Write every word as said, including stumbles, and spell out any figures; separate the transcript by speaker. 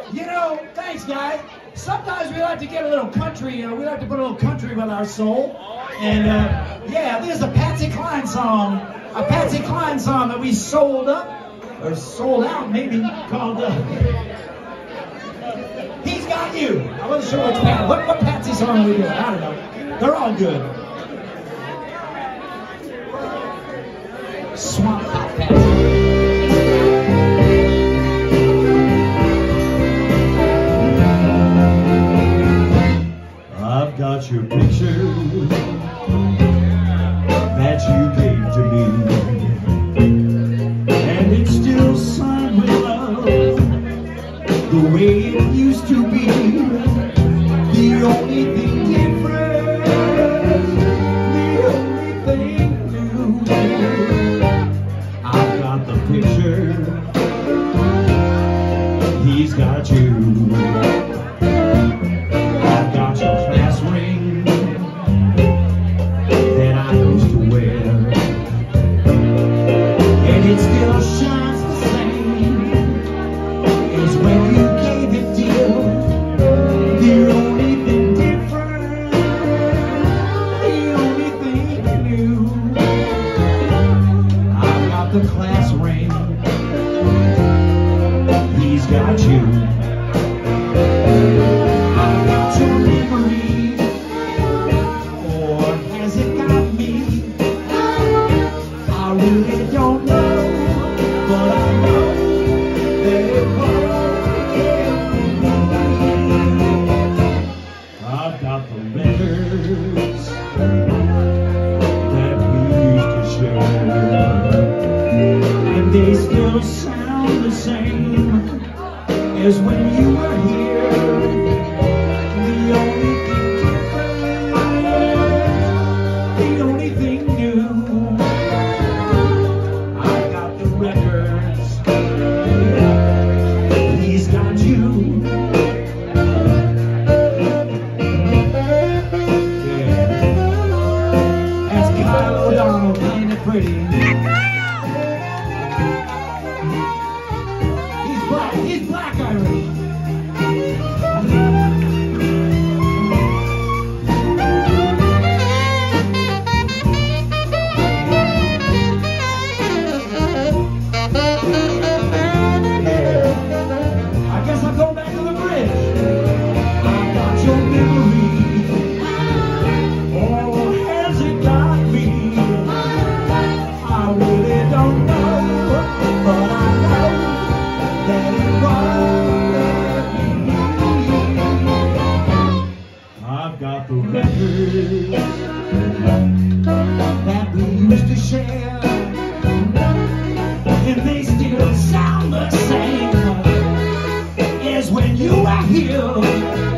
Speaker 1: You know, thanks, guys. Sometimes we like to get a little country. Uh, we like to put a little country with our soul. And uh, yeah, this is a Patsy Cline song. A Patsy Cline song that we sold up, or sold out, maybe, called uh, He's Got You. I wasn't sure which Pat, what, what Patsy song we did. I don't know. They're all good. Swamp Pop Patsy.
Speaker 2: I've got your picture that you gave to me, and it's still signed with love, the way it used to be. The only thing different, the only thing new, I've got the picture, he's got you. The class ring, he's got you. I've got your memory, or has it got me? I really don't know, but I know that it won't. I've got the letters that we used to share, they still sound the same as when you were here. The only thing different, the only thing new, I've got the records, he's got you. Yeah, that's Kyle O'Donnell playing it pretty. He's black Irish. I guess I'll go back to the bridge. I've got your memory, or has it got me? I really don't know, but I know that it won't. I've got the records that we used to share, and they still sound the same as when you were here.